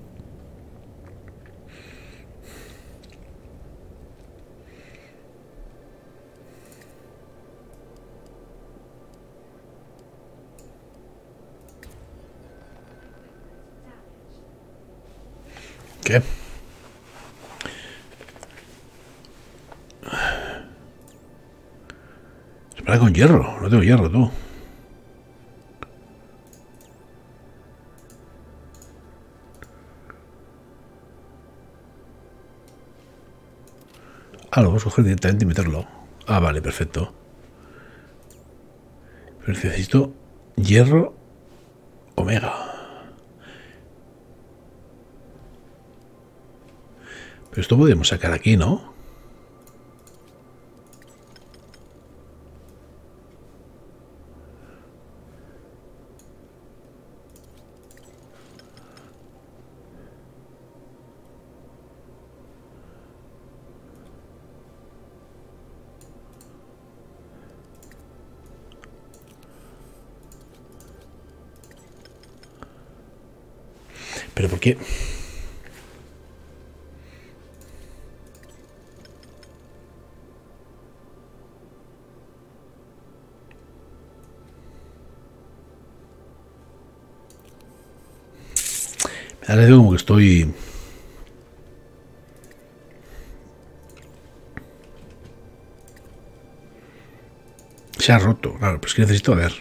¿Qué? Espera con hierro. No tengo hierro, tú. Ah, lo vamos a coger directamente y meterlo. Ah, vale, perfecto. Pero necesito hierro omega. Pero esto podemos sacar aquí, ¿no? ¿Pero por qué? Ahora digo como que estoy... Se ha roto, claro, pues que necesito, a ver.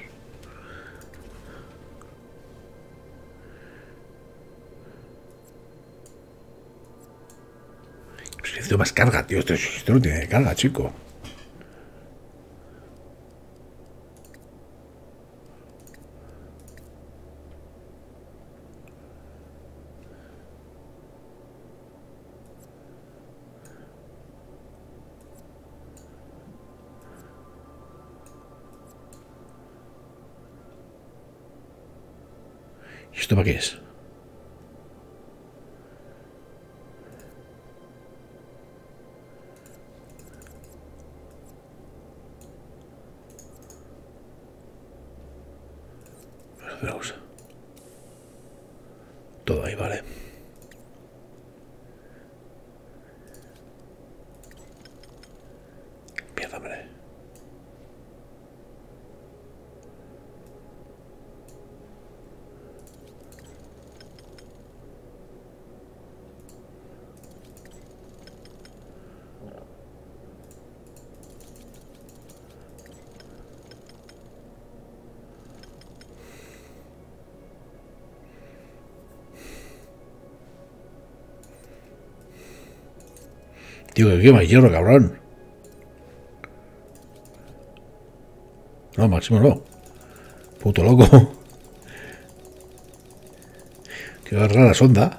Pues necesito más carga, tío. Esto, esto no tiene carga, chico. ¿Y esto para qué es? Vamos. Todo ahí, vale. Mierda, hombre. Tío, que quema hierro, cabrón. No, Máximo no. Puto loco. Quiero agarrar la sonda.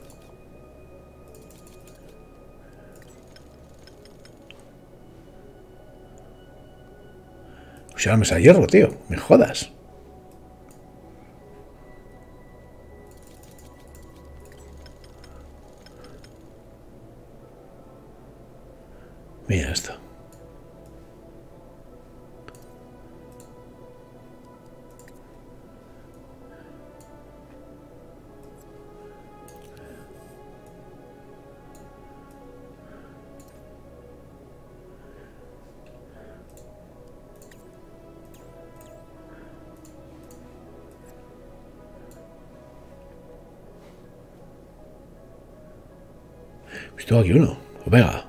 O sea, no me sale hierro, tío. Me jodas. Mira esto. Pues tengo aquí uno. Omega.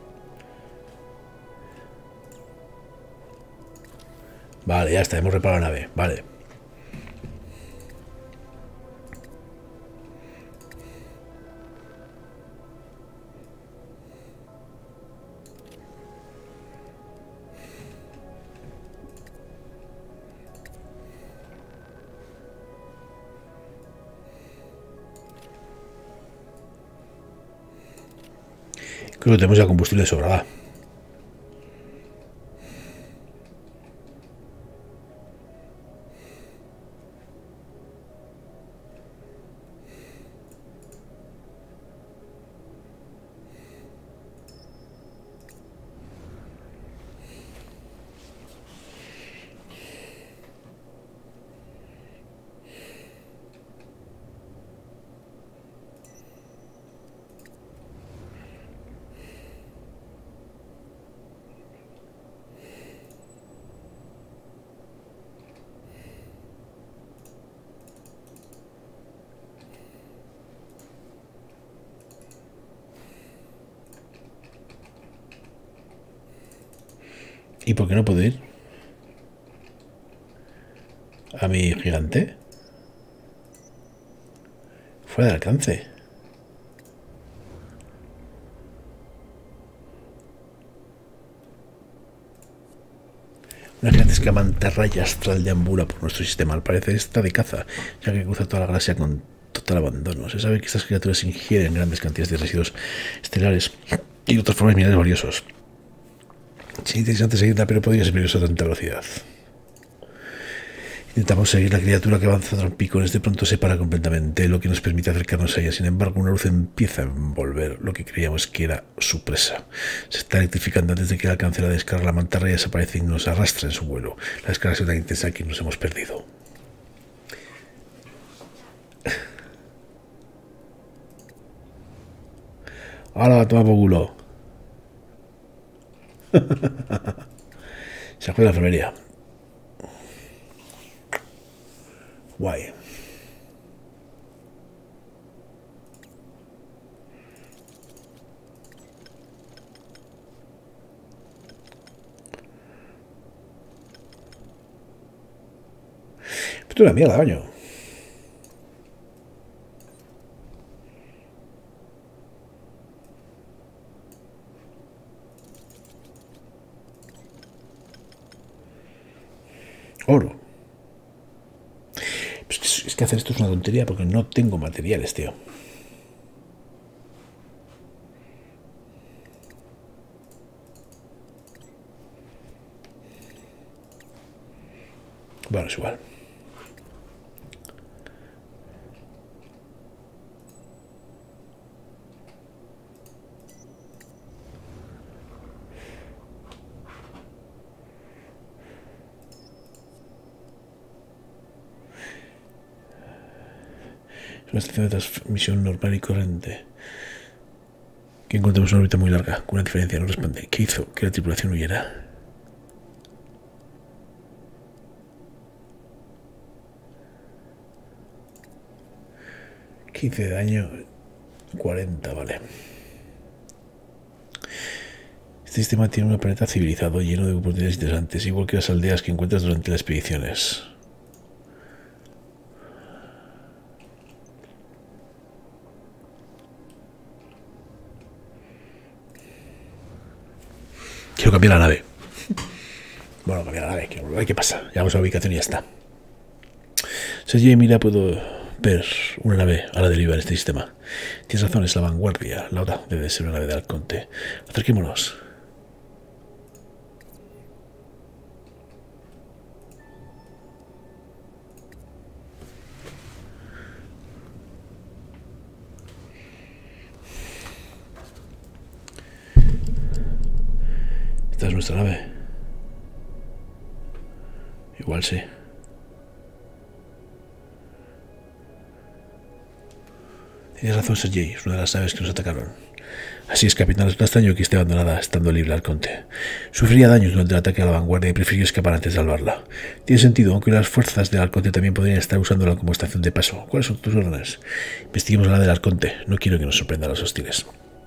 Vale, ya está. Hemos reparado la nave. Vale. Creo que tenemos ya combustible de sobra, va. ¿Y por qué no puedo ir? A mi gigante. Fuera de alcance. Una gigantesca mantarraya astral deambula por nuestro sistema. Al parecer está de caza, ya que cruza toda la galaxia con total abandono. Se sabe que estas criaturas ingieren grandes cantidades de residuos estelares y otras formas minerales valiosos. Es interesante seguirla, pero podría ser peligroso a tanta velocidad. Intentamos seguir la criatura que avanza tras picones. De pronto se para completamente, lo que nos permite acercarnos a ella. Sin embargo, una luz empieza a envolver lo que creíamos que era su presa. Se está electrificando antes de que alcance la descarga. La mantarraya desaparece y nos arrastra en su vuelo. La descarga es tan intensa que nos hemos perdido. ¡Hala, toma por culo! Se fue a la enfermería. Guay. Esto es una mierda, coño. Oro. Pues es que hacer esto es una tontería porque no tengo materiales, tío. Bueno, es igual. Es una estación de transmisión normal y corriente. Que encontramos una órbita muy larga, con una diferencia, no responde. ¿Qué hizo que la tripulación huyera? quince de daño, cuarenta, vale. Este sistema tiene un planeta civilizado lleno de oportunidades interesantes, igual que las aldeas que encuentras durante las expediciones. Quiero cambiar la nave. Bueno, cambiar la nave, quiero ver qué pasa. Llegamos a la ubicación y ya está. Sergio, mira, puedo ver una nave a la deriva en este sistema. Tienes razón, es la vanguardia. La otra debe ser una nave de Arconte. Acerquémonos. Esta es nuestra nave. Igual sí. Tienes razón, Sergei. Es una de las naves que nos atacaron. Así es, capitán. Es extraño que esté abandonada, estando libre Arconte. Sufriría daños durante el ataque a la vanguardia y prefirió escapar antes de salvarla. Tiene sentido, aunque las fuerzas del Arconte también podrían estar usándola como estación de paso. ¿Cuáles son tus órdenes? Investiguemos la del Arconte. No quiero que nos sorprendan los hostiles.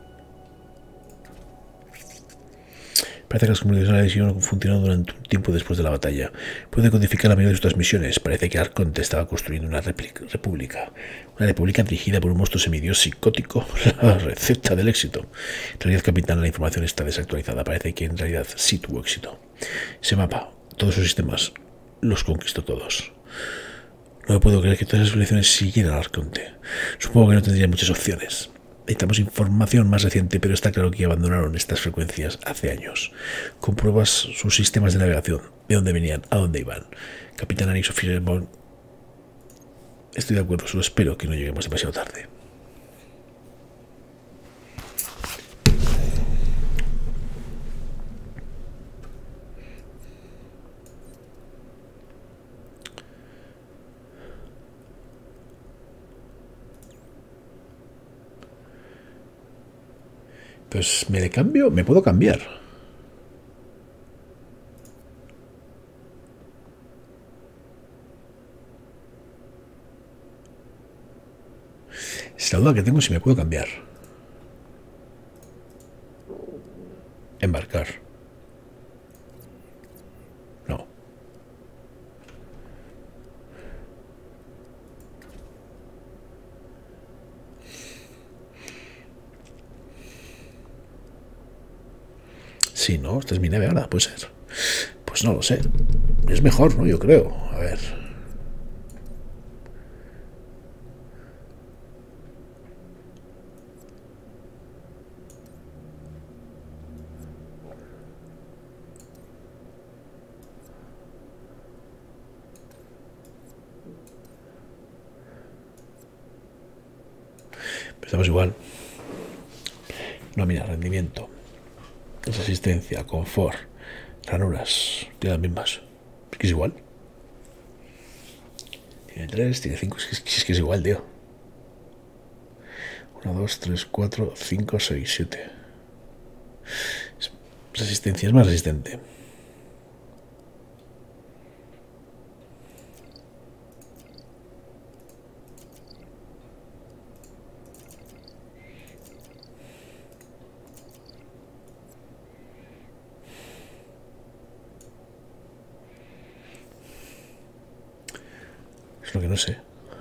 Parece que las comunicaciones siguieron funcionando durante un tiempo después de la batalla. Puede codificar la mayoría de sus transmisiones. Parece que Arconte estaba construyendo una república. Una república dirigida por un monstruo semidios psicótico. La receta del éxito. En realidad, capitán, la información está desactualizada. Parece que en realidad sí tuvo éxito. Ese mapa, todos sus sistemas, los conquistó todos. No me puedo creer que todas esas elecciones siguieran a Arconte. Supongo que no tendría muchas opciones. Necesitamos información más reciente, pero está claro que abandonaron estas frecuencias hace años. Compruebas sus sistemas de navegación, de dónde venían, a dónde iban. Capitán Anix o Fireball. Estoy de acuerdo, solo espero que no lleguemos demasiado tarde. Pues me le cambio, me puedo cambiar. Es la duda que tengo si me puedo cambiar. Embarcar. sí, ¿no? Esta es mi nave ahora, puede ser. Pues no lo sé. Es mejor, ¿no? Yo creo. A ver. Estamos igual. No, mira, rendimiento, resistencia, confort, ranuras, tiene las mismas. Es que es igual. Tiene tres, tiene cinco, es que es, que es igual, tío. uno, dos, tres, cuatro, cinco, seis, siete. Resistencia es más resistente. Es lo que no sé.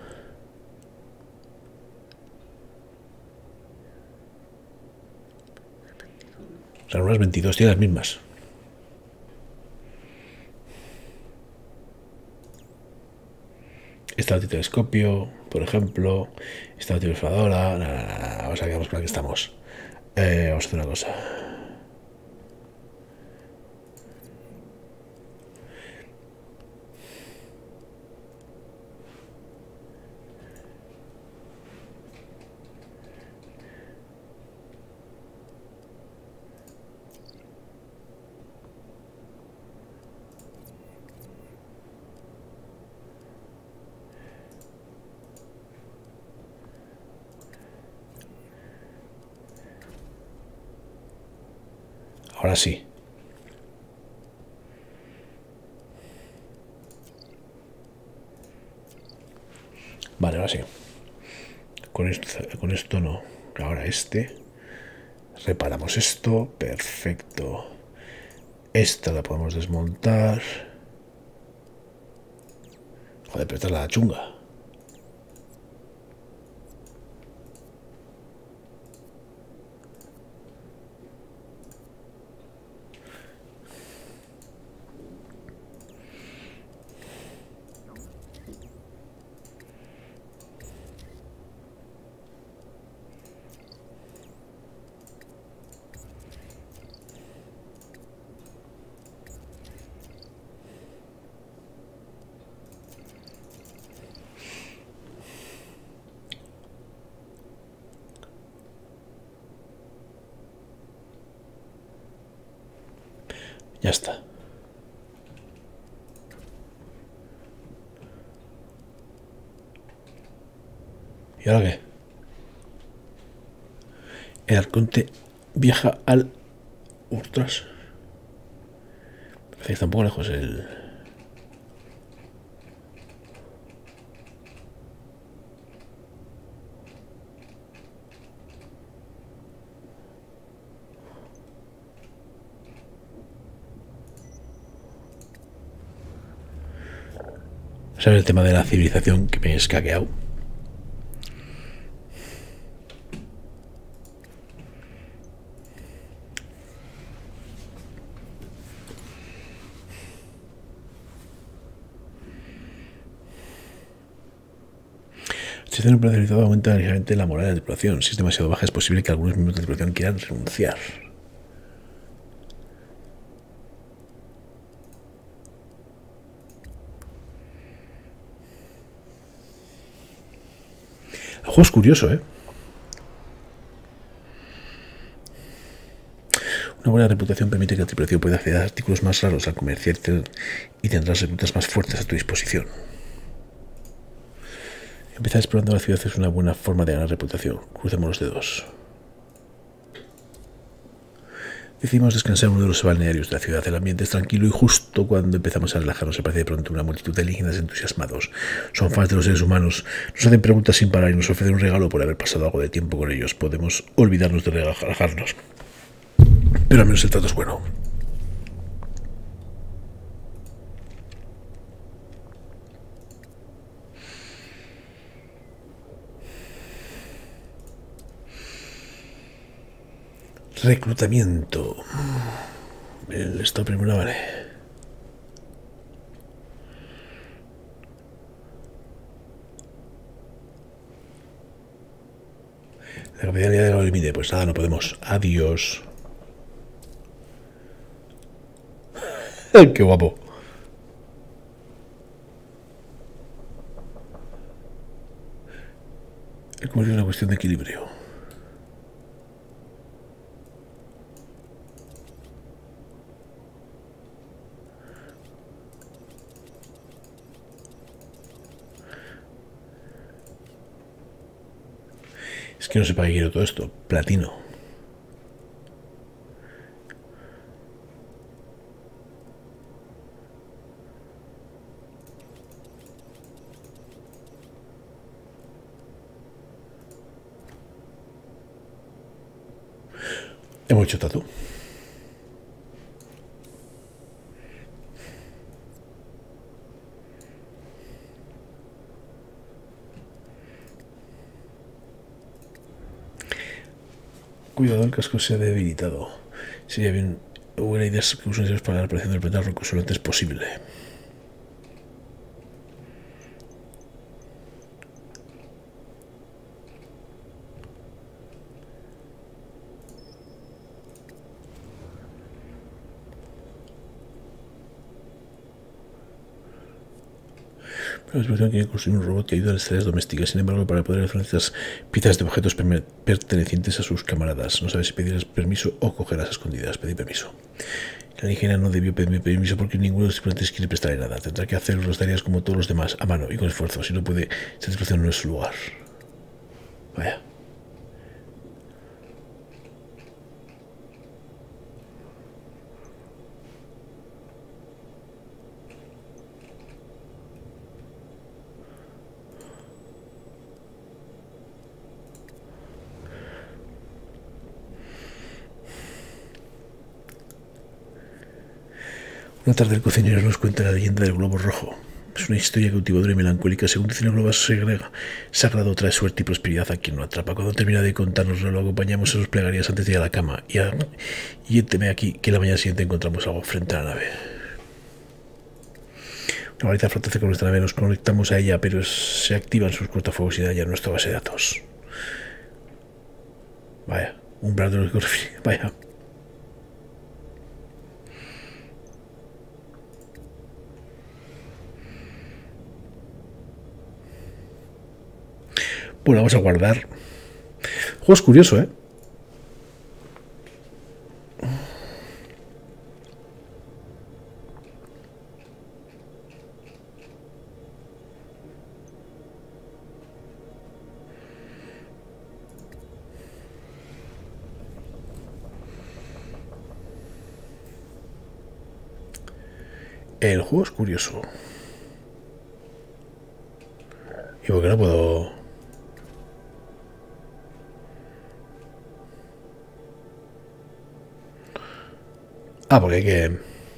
Ranuras veintidós, tiene las mismas. Esta la telescopio, por ejemplo. Esta la telesfadora. Vamos a quedarnos con la que estamos. Eh, vamos a hacer una cosa. Ahora sí. Vale, ahora sí. Con esto, con esto no. Ahora este. Reparamos esto. Perfecto. Esta la podemos desmontar. Joder, pero esta es la chunga. Ya está. ¿Y ahora qué? El arconte viaja al... Ostras. Parece que está un poco lejos el... ¿Sabes el tema de la civilización que me he escaqueado? Si hace un plan civilizado aumenta ligeramente la moral de la tripulación. Si es demasiado baja es posible que algunos miembros de la tripulación quieran renunciar. El juego es curioso, ¿eh? Una buena reputación permite que la tripulación pueda acceder a artículos más raros al comerciar y tendrás reclutas más fuertes a tu disposición. Empezar explorando la ciudad es una buena forma de ganar reputación. Crucemos los dedos. Decidimos descansar en uno de los balnearios de la ciudad. El ambiente es tranquilo y justo cuando empezamos a relajarnos aparece de pronto una multitud de alienígenas entusiasmados. Son fans de los seres humanos. Nos hacen preguntas sin parar y nos ofrecen un regalo por haber pasado algo de tiempo con ellos. Podemos olvidarnos de relajarnos. Pero al menos el trato es bueno. Reclutamiento. El estado primero, vale. La capitalidad de lo límite. Pues nada, no podemos. Adiós. Qué guapo. El comercio es una cuestión de equilibrio. Es que no sé para qué quiero todo esto. Platino. Hemos hecho tatu. Cuidado, el casco se ha debilitado. Sería bien buena idea que usen para la operación del planeta rocoso lo antes posible. La explotación quiere construir un robot que ayude a las tareas domésticas. Sin embargo, para poder hacer estas piezas de objetos pertenecientes a sus camaradas, no sabe si pedirles permiso o cogerlas a escondidas. Pedir permiso. La alienígena no debió pedirme permiso porque ninguno de los tripulantes quiere prestarle nada. Tendrá que hacer las tareas como todos los demás, a mano y con esfuerzo. Si no puede, esta explotación no es su lugar. Vaya. Una tarde el cocinero nos cuenta la leyenda del globo rojo. Es una historia cautivadora y melancólica. Según dicen, el globo sagrado trae suerte y prosperidad a quien lo atrapa. Cuando termina de contárnoslo, lo acompañamos en sus plegarias antes de ir a la cama. Y, a, y teme aquí que la mañana siguiente encontramos algo frente a la nave. Una varita flotante con nuestra nave. Nos conectamos a ella, pero se activan sus cortafuegos y dañan nuestra base de datos. Vaya, un brazo de los que Vaya. Bueno, vamos a guardar. El juego es curioso, ¿eh? El juego es curioso. ¿Y por qué no puedo...? Ah, porque hay que...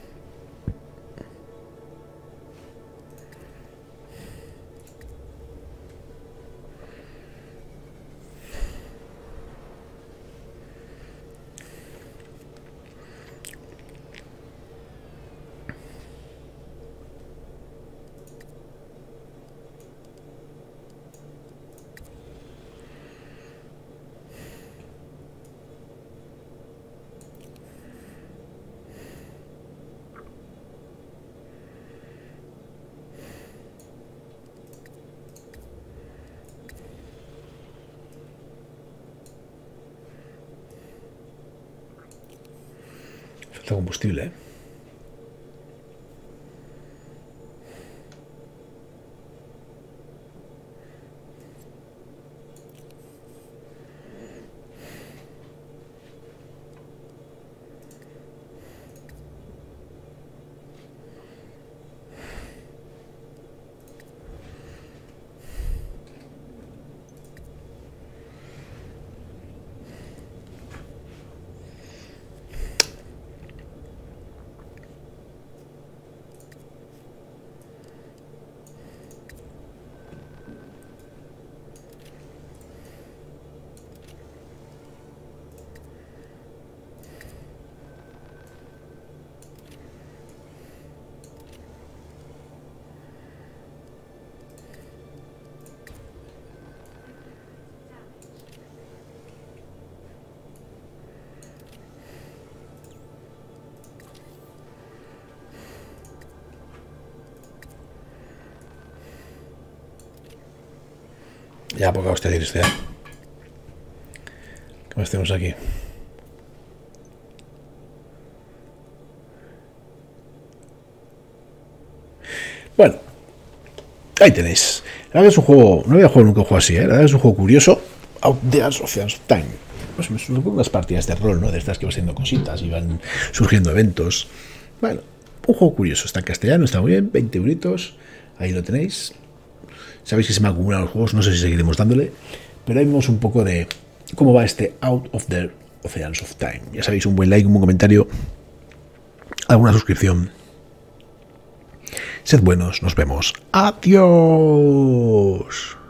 Falta combustible, ¿eh? Ya, poca hostia decir este. ¿Qué más tenemos aquí? Bueno, ahí tenéis. La verdad es un juego, no había jugado nunca un juego así, ¿eh? La verdad es un juego curioso. Out there Oceans of Time. Pues me supongo unas partidas de rol, ¿no? De estas que van siendo cositas y van surgiendo eventos. Bueno, un juego curioso. Está en castellano, está muy bien. veinte euritos. Ahí lo tenéis. Sabéis que se me acumulan los juegos, no sé si seguiremos dándole. Pero ahí vemos un poco de cómo va este Out of the Oceans of Time. Ya sabéis, un buen like, un buen comentario, alguna suscripción. Sed buenos, nos vemos. Adiós.